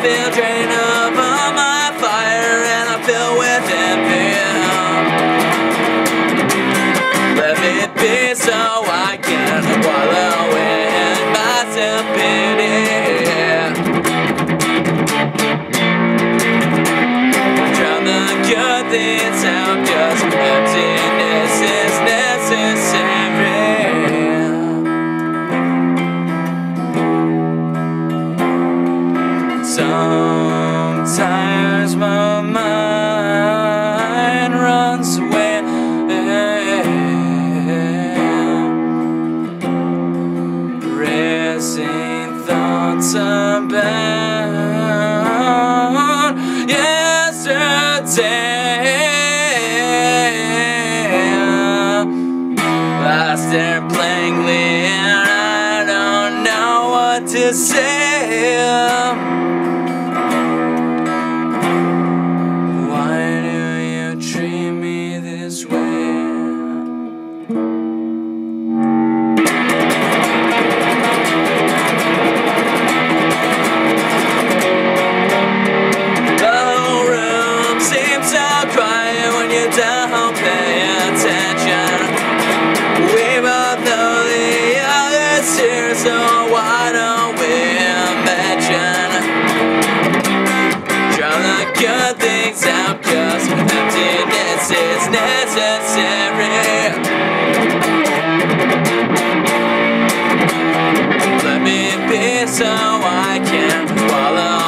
feel drained of all my fire, and I'm filled with envy. Let me be so I can wallow in my self-pity. Drown the good things out, 'cause emptiness is necessary. Sometimes my mind runs away, racing thoughts about yesterday. I stare blankly and I don't know what to say. Treat me this way. The whole room seems so quiet when you don't pay attention. We both know the other's here, so why don't we mention? Draw the good things out, 'cause emptiness is necessary. Let me be so I can follow